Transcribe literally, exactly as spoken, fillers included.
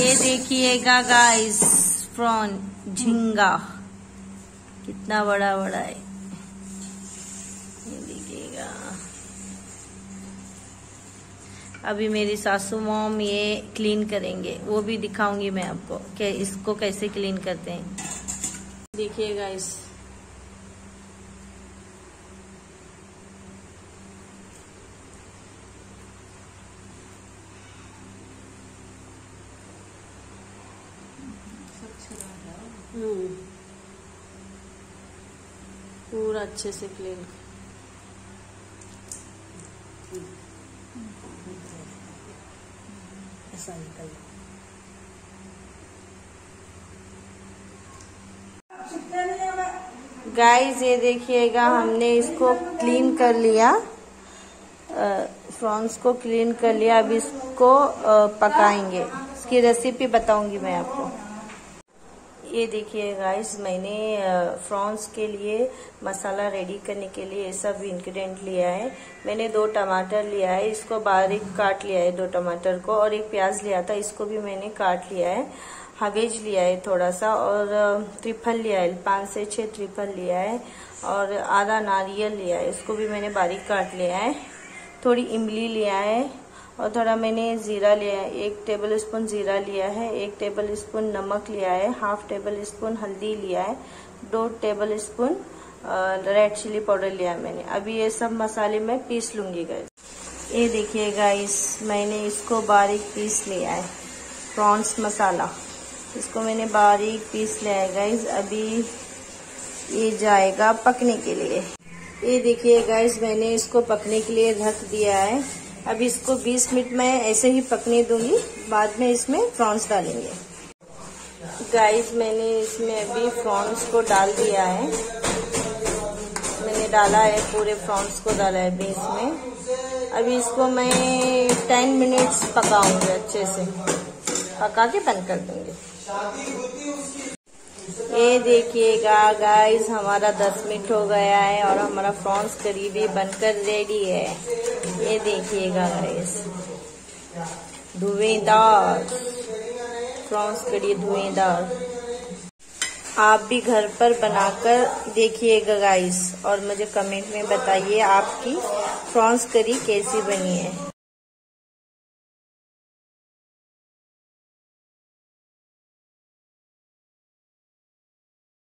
ये देखिएगा guys, prawn झींगा कितना बड़ा बड़ा है, ये देखिएगा। अभी मेरी सासू मॉम ये क्लीन करेंगे, वो भी दिखाऊंगी मैं आपको कि इसको कैसे क्लीन करते हैं। देखिए गाइस, हम्म पूरा अच्छे से क्लीन। ऐसा निकल गाइस, ये देखिएगा हमने इसको क्लीन कर लिया, प्रॉन्स को क्लीन कर लिया। अब इसको पकाएंगे, इसकी रेसिपी बताऊंगी मैं आपको। ये देखिए गाइस, मैंने प्रॉन्स के लिए मसाला रेडी करने के लिए ये सब इंग्रेडिएंट लिया है। मैंने दो टमाटर लिया है, इसको बारीक काट लिया है दो टमाटर को, और एक प्याज लिया था, इसको भी मैंने काट लिया है। हवेज लिया है थोड़ा सा, और त्रिफल लिया है, पाँच से छह त्रिफल लिया है, और आधा नारियल लिया है, इसको भी मैंने बारीक काट लिया है। थोड़ी इमली लिया है, और थोड़ा मैंने जीरा लिया है, एक टेबल स्पून जीरा लिया है, एक टेबल स्पून नमक लिया है, हाफ टेबल स्पून हल्दी लिया है, दो tablespoon red chilli powder लिया है मैंने। अभी ये सब मसाले मैं पीस लूंगी गाइस। ये देखिए गाइस, मैंने इसको बारीक पीस लिया है, प्रॉन्स मसाला, इसको मैंने बारीक पीस लिया है गाइस। अभी ये जाएगा पकने के लिए। ये देखिए गाइस, मैंने इसको पकने के लिए रख दिया है। अब इसको बीस मिनट में ऐसे ही पकने दूंगी, बाद में इसमें प्रॉन्स डालेंगे। गाइस, मैंने इसमें अभी प्रॉन्स को डाल दिया है, मैंने डाला है, पूरे प्रॉन्स को डाला है अभी इसमें। अभी इसको मैं टेन मिनट्स पकाऊंगी, अच्छे से पका के बंद कर दूंगी। ये देखिएगा गाइस, हमारा दस मिनट हो गया है और हमारा प्रॉन्स करीबी बनकर रेडी है। ये देखिएगा गाइस, धुएंदार प्रॉन्स करी, धुएंदार। आप भी घर पर बनाकर देखिएगा गाइस, और मुझे कमेंट में बताइए आपकी प्रॉन्स करी कैसी बनी है।